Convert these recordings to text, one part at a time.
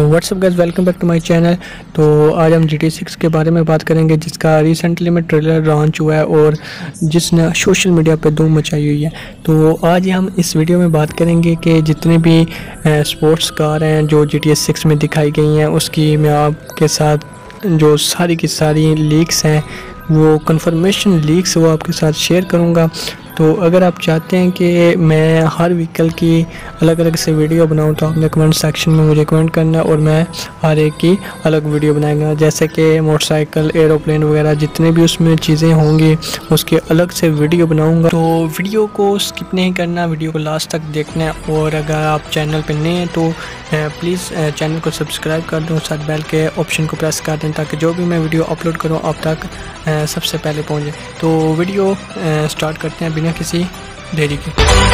WhatsApp guys, welcome back to my channel. तो आज हम GTA 6 के बारे में बात करेंगे, जिसका रिसेंटली में ट्रेलर लॉन्च हुआ है और जिसने सोशल मीडिया पे धूम मचाई हुई है। तो आज हम इस वीडियो में बात करेंगे कि जितने भी स्पोर्ट्स कार हैं जो GTA 6 में दिखाई गई हैं, उसकी मैं आपके साथ जो सारी की सारी लीक्स हैं, वो कंफर्मेशन लीक्स वो आपके साथ शेयर करूंगा। तो अगर आप चाहते हैं कि मैं हर व्हीकल की अलग अलग से वीडियो बनाऊं, तो आपने कमेंट सेक्शन में मुझे कमेंट करना है और मैं हर एक की अलग वीडियो बनाएगा। जैसे कि मोटरसाइकिल, एरोप्लेन वगैरह जितने भी उसमें चीज़ें होंगी उसके अलग से वीडियो बनाऊंगा। तो वीडियो को स्किप नहीं करना, वीडियो को लास्ट तक देखना है। और अगर आप चैनल पर नए हैं तो प्लीज़ चैनल को सब्सक्राइब कर दूँ, साथ बेल के ऑप्शन को प्रेस कर दें ताकि जो भी मैं वीडियो अपलोड करूँ आप तक सबसे पहले पहुँचे। तो वीडियो स्टार्ट करते हैं बिना किसी देरी के।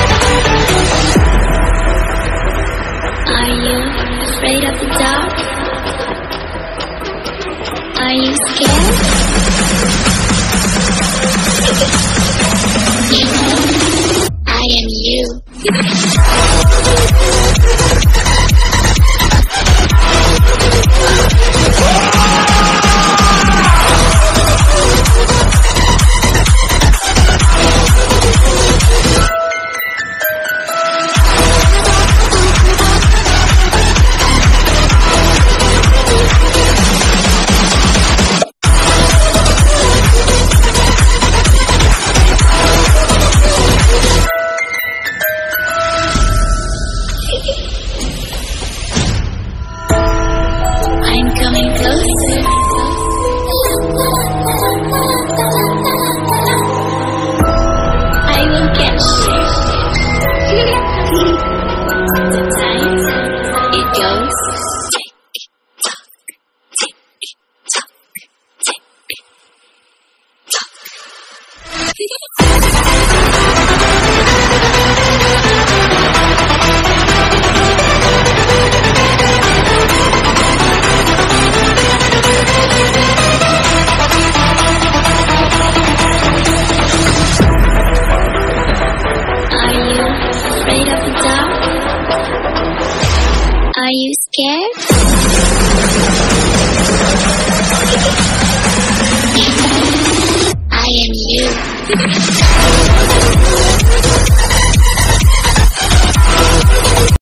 Are you afraid of the dark? Are you scared? I am you. I'm coming closer. I will catch you. Sometimes it goes tick-tock, tick-tock, Are you scared? I am you.